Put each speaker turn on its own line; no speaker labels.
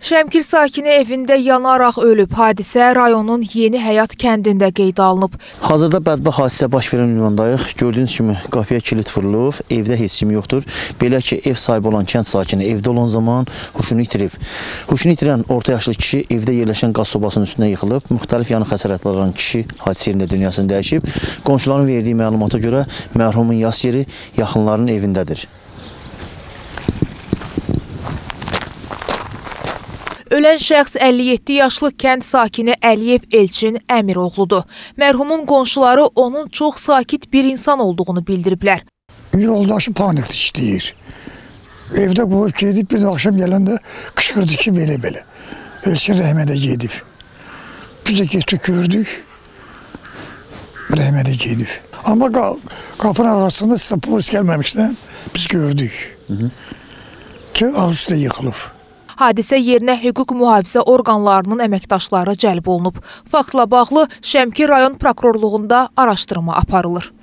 Şəmkir sakini evində yanaraq ölüb. Hadisə rayonun Yeni Həyat kəndində qeydə alınıb.
Hazırda bədbəxt hadisə baş verən ünvandayıq. Gördüyünüz kimi qapıya kilit vurulub, evdə heç kim yoxdur. Belə ki, ev sahibi olan kənd sakini evdə olan zaman huşunu itirib. Huşunu itirən orta yaşlı kişi evdə yerləşən qaz sobasının üstünə yıxılıb. Müxtəlif yanıq xəsarətləri olan kişi hadisə yerində dünyasını dəyişib. Qonşuların verdiyi məlumata görə mərhumun yas yeri yaxınlarının evindədir.
Ölən şəxs 57 yaşlı kənd sakini Əliyev Elçin Əmiroğludur. Mərhumun qonşuları onun çox sakit bir insan olduğunu bildiriblər.
Yoldaşı panikli işləyir. Evdə qoyub gedib, bir də axşam gələndə qışqırdı ki, belə-belə. Elçin rəhmədə gedib. Biz də getdik, gördük, rəhmədə gedib. Amma qapının arasında sizə polis gəlməmişdən biz gördük ki, ağız üstə yıxılıb.
Hadisə yerinə hüquq mühafizə orqanlarının əməkdaşları cəlb olunub. Faktla bağlı Şəmkir rayon prokurorluğunda araşdırma aparılır.